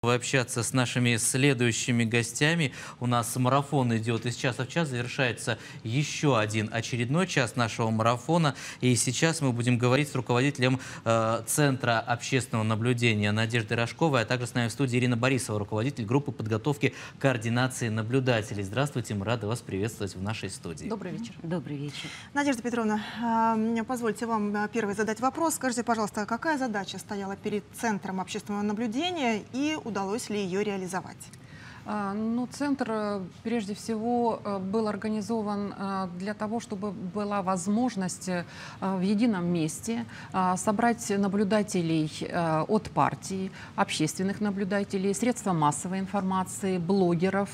Общаться с нашими следующими гостями. У нас марафон идет из часа в час, завершается еще один очередной час нашего марафона. И сейчас мы будем говорить с руководителем Центра общественного наблюдения Надеждой Рожковой, а также с нами в студии Ирина Борисова, руководитель группы подготовки координации наблюдателей. Здравствуйте, мы рады вас приветствовать в нашей студии. Добрый вечер. Добрый вечер. Надежда Петровна, позвольте вам первый задать вопрос. Скажите, пожалуйста, какая задача стояла перед Центром общественного наблюдения и удалось ли ее реализовать? Центр, прежде всего, был организован для того, чтобы была возможность в едином месте собрать наблюдателей от партий, общественных наблюдателей, средства массовой информации, блогеров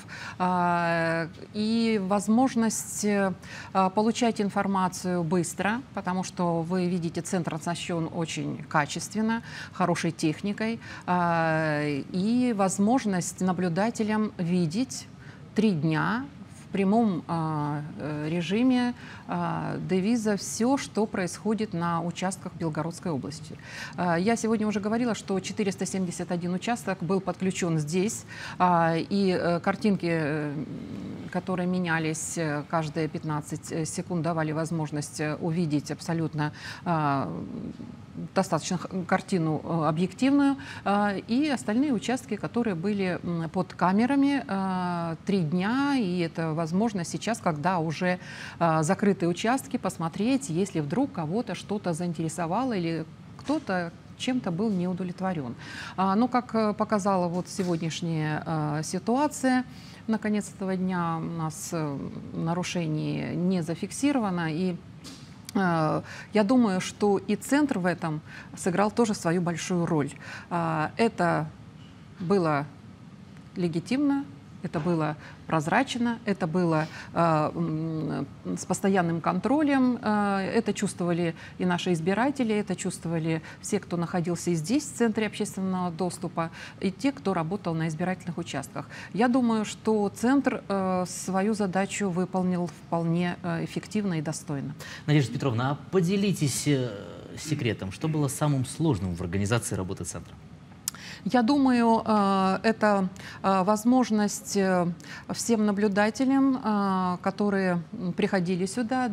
и возможность получать информацию быстро, потому что, вы видите, Центр оснащен очень качественно, хорошей техникой, и возможность наблюдателям видеть 3 дня в прямом режиме девиза все, что происходит на участках Белгородской области. Я сегодня уже говорила, что 471 участок был подключен здесь, и картинки, которые менялись каждые 15 секунд, давали возможность увидеть абсолютно достаточно картину объективную, и остальные участки, которые были под камерами 3 дня, и это возможно сейчас, когда уже закрытые участки, посмотреть, если вдруг кого-то что-то заинтересовало или кто-то чем-то был не удовлетворен. Но, как показала вот сегодняшняя ситуация, наконец этого дня у нас нарушений не зафиксировано, и я думаю, что и Центр в этом сыграл тоже свою большую роль. Это было легитимно, это было прозрачно, это было с постоянным контролем, это чувствовали и наши избиратели, это чувствовали все, кто находился и здесь, в Центре общественного доступа, и те, кто работал на избирательных участках. Я думаю, что Центр свою задачу выполнил вполне эффективно и достойно. Надежда Петровна, а поделитесь секретом, что было самым сложным в организации работы Центра? Я думаю, это возможность всем наблюдателям, которые приходили сюда,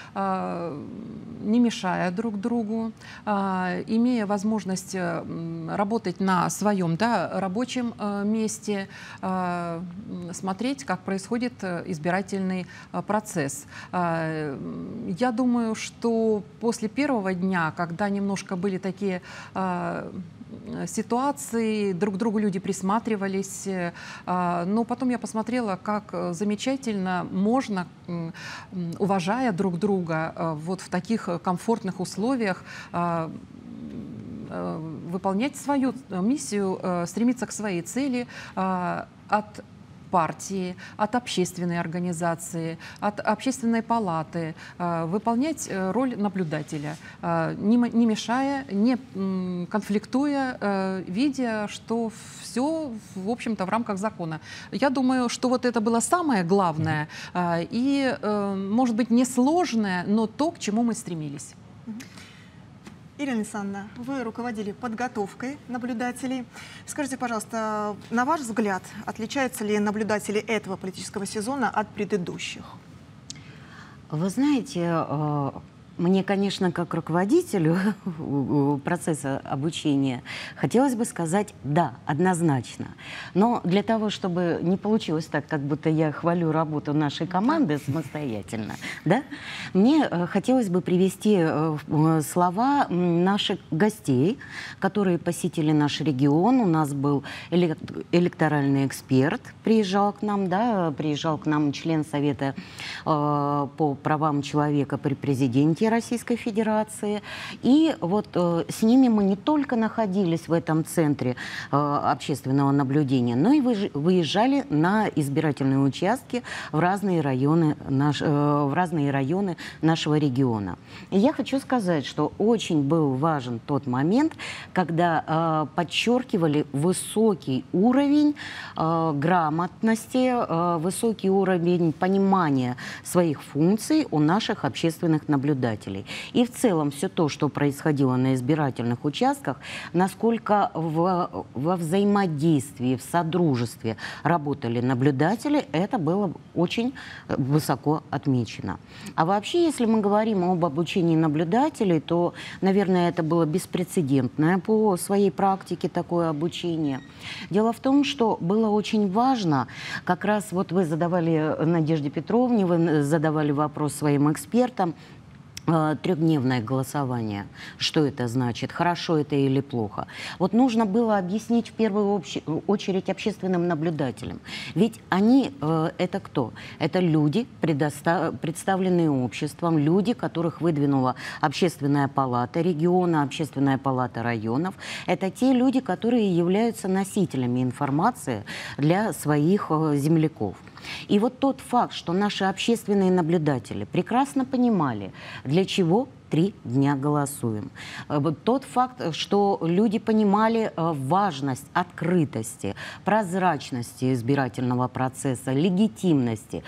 не мешая друг другу, имея возможность работать на своем рабочем месте, смотреть, как происходит избирательный процесс. Я думаю, что после первого дня, когда немножко были такие ситуации, друг к другу люди присматривались, но потом я посмотрела, как замечательно можно, уважая друг друга, вот в таких комфортных условиях выполнять свою миссию, стремиться к своей цели от партии, от общественной организации, от общественной палаты, выполнять роль наблюдателя, не мешая, не конфликтуя, видя, что все, в общем-то, в рамках закона. Я думаю, что вот это было самое главное и, может быть, несложное, но то, к чему мы стремились. Ирина Александровна, вы руководили подготовкой наблюдателей. Скажите, пожалуйста, на ваш взгляд, отличаются ли наблюдатели этого политического сезона от предыдущих? Вы знаете, мне, конечно, как руководителю процесса обучения, хотелось бы сказать «да», однозначно. Но для того, чтобы не получилось так, как будто я хвалю работу нашей команды самостоятельно, мне хотелось бы привести слова наших гостей, которые посетили наш регион. У нас был электоральный эксперт, приезжал к нам член Совета по правам человека при президенте Российской Федерации. И вот с ними мы не только находились в этом центре общественного наблюдения, но и выезжали на избирательные участки в разные районы нашего региона. И я хочу сказать, что очень был важен тот момент, когда подчеркивали высокий уровень грамотности, высокий уровень понимания своих функций у наших общественных наблюдателей. наблюдателей. И в целом все то, что происходило на избирательных участках, насколько во взаимодействии, в содружестве работали наблюдатели, это было очень высоко отмечено. А вообще, если мы говорим об обучении наблюдателей, то, наверное, это было беспрецедентное по своей практике такое обучение. Дело в том, что было очень важно, как раз вот вы задавали Надежде Петровне, вы задавали вопрос своим экспертам, трехдневное голосование. Что это значит? Хорошо это или плохо? Вот нужно было объяснить в первую очередь общественным наблюдателям. Ведь они это кто? Это люди, представленные обществом, люди, которых выдвинула Общественная палата региона, Общественная палата районов. Это те люди, которые являются носителями информации для своих земляков. И вот тот факт, что наши общественные наблюдатели прекрасно понимали, для чего 3 дня голосуем. Вот тот факт, что люди понимали важность открытости, прозрачности избирательного процесса, легитимности.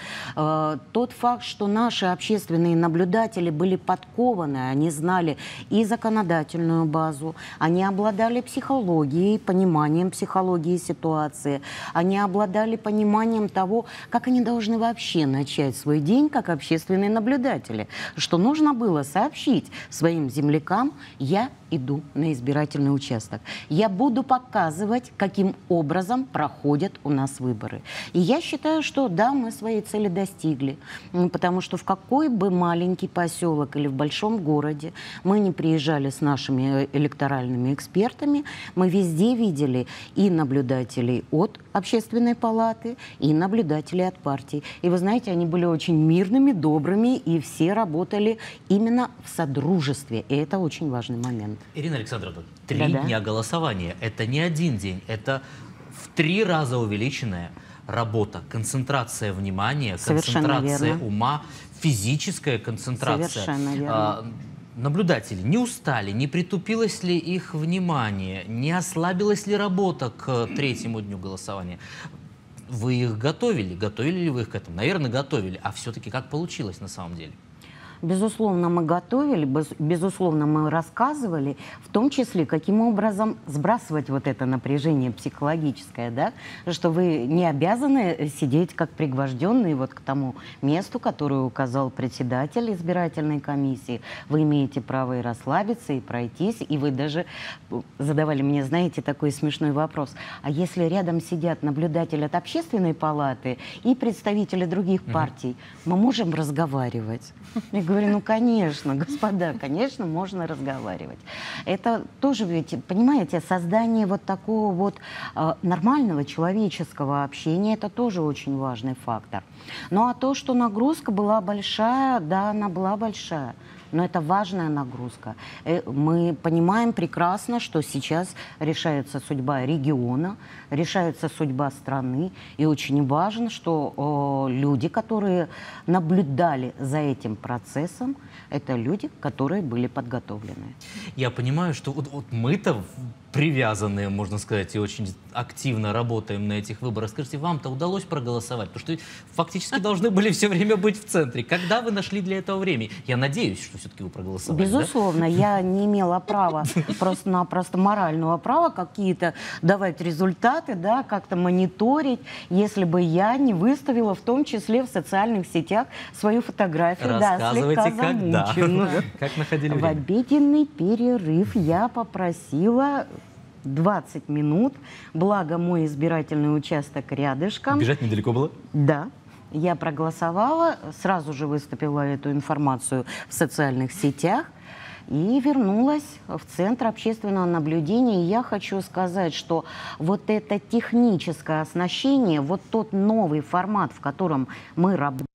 Тот факт, что наши общественные наблюдатели были подкованы, они знали и законодательную базу, они обладали психологией, пониманием психологии ситуации, они обладали пониманием того, как они должны вообще начать свой день как общественные наблюдатели, что нужно было сообщить своим землякам: я иду на избирательный участок. Я буду показывать, каким образом проходят у нас выборы. И я считаю, что да, мы своей цели достигли. Потому что в какой бы маленький поселок или в большом городе мы не приезжали с нашими электоральными экспертами, мы везде видели и наблюдателей от Общественной палаты, и наблюдателей от партий. И вы знаете, они были очень мирными, добрыми, и все работали именно в содружестве. И это очень важный момент. Ирина Александровна, 3 дня голосования – это не один день, это в 3 раза увеличенная работа, концентрация внимания, концентрация ума, физическая концентрация. Совершенно верно. Наблюдатели не устали, не притупилось ли их внимание, не ослабилась ли работа к 3-му дню голосования? Вы их готовили? Готовили ли вы их к этому? Наверное, готовили. А все-таки как получилось на самом деле? Безусловно, мы готовили, безусловно, мы рассказывали, в том числе, каким образом сбрасывать вот это напряжение психологическое, да, что вы не обязаны сидеть как пригвожденные вот к тому месту, которое указал председатель избирательной комиссии. Вы имеете право и расслабиться, и пройтись, и вы даже задавали мне, знаете, такой смешной вопрос: а если рядом сидят наблюдатели от Общественной палаты и представители других партий, мы можем разговаривать? Я говорю, ну, конечно, господа, конечно, можно разговаривать. Это тоже ведь, понимаете, создание вот такого вот нормального человеческого общения, это тоже очень важный фактор. Ну, а то, что нагрузка была большая, да, она была большая. Но это важная нагрузка. Мы понимаем прекрасно, что сейчас решается судьба региона, решается судьба страны. И очень важно, что люди, которые наблюдали за этим процессом, это люди, которые были подготовлены. Я понимаю, что вот мы-то привязанные, можно сказать, и очень активно работаем на этих выборах. Скажите, вам-то удалось проголосовать? Потому что фактически должны были все время быть в центре. Когда вы нашли для этого время? Я надеюсь, что все-таки вы проголосовали. Безусловно, да? Я не имела права, просто морального права какие-то давать результаты, да, как-то мониторить, если бы я не выставила в том числе в социальных сетях свою фотографию. Рассказывайте, да, слегка замучена. Как находили время? В обеденный перерыв я попросила 20 минут, благо мой избирательный участок рядышком. Бежать недалеко было? Да. Я проголосовала, сразу же выставила эту информацию в социальных сетях и вернулась в Центр общественного наблюдения. И я хочу сказать, что вот это техническое оснащение, вот тот новый формат, в котором мы работаем,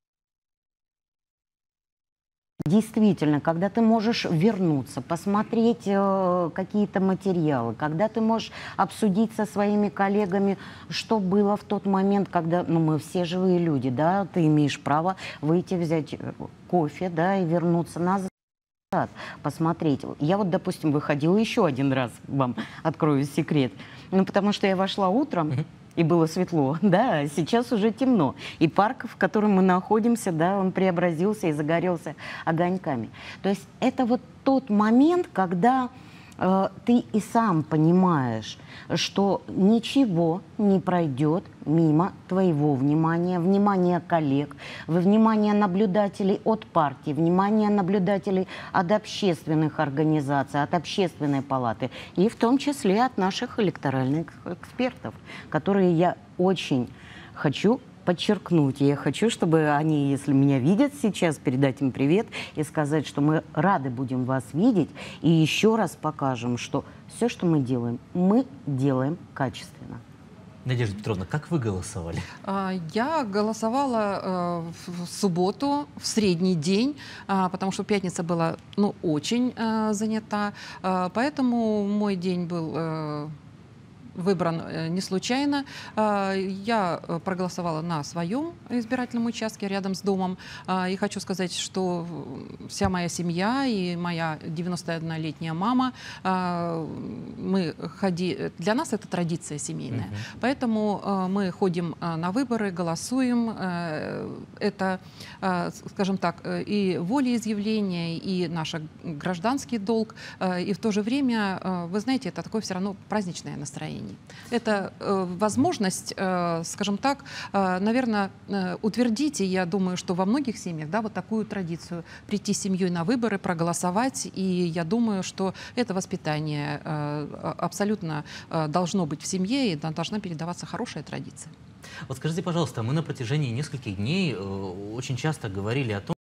действительно, когда ты можешь вернуться, посмотреть какие-то материалы, когда ты можешь обсудить со своими коллегами, что было в тот момент, когда, ну, мы все живые люди, да, ты имеешь право выйти, взять кофе, да, и вернуться назад, посмотреть. Я вот, допустим, выходила еще один раз, вам открою секрет, ну, потому что я вошла утром, и было светло, да, сейчас уже темно. И парк, в котором мы находимся, да, он преобразился и загорелся огоньками. То есть это вот тот момент, когда ты и сам понимаешь, что ничего не пройдет мимо твоего внимания, внимания коллег, внимания наблюдателей от партии, внимания наблюдателей от общественных организаций, от общественной палаты, и в том числе от наших электоральных экспертов, которые я очень хочу подчеркнуть. И я хочу, чтобы они, если меня видят сейчас, передать им привет и сказать, что мы рады будем вас видеть. И еще раз покажем, что все, что мы делаем качественно. Надежда Петровна, как вы голосовали? Я голосовала в субботу, в средний день, потому что пятница была очень занята. Поэтому мой день был выбран не случайно. Я проголосовала на своем избирательном участке рядом с домом. И хочу сказать, что вся моя семья и моя 91-летняя мама, для нас это традиция семейная. Поэтому мы ходим на выборы, голосуем. Это, скажем так, и волеизъявление, и наш гражданский долг. И в то же время, вы знаете, это такое все равно праздничное настроение. Это возможность, скажем так, наверное, утвердить, и я думаю, что во многих семьях, да, вот такую традицию прийти с семьей на выборы, проголосовать, и я думаю, что это воспитание абсолютно должно быть в семье, и должна передаваться хорошая традиция. Вот скажите, пожалуйста, мы на протяжении нескольких дней очень часто говорили о том,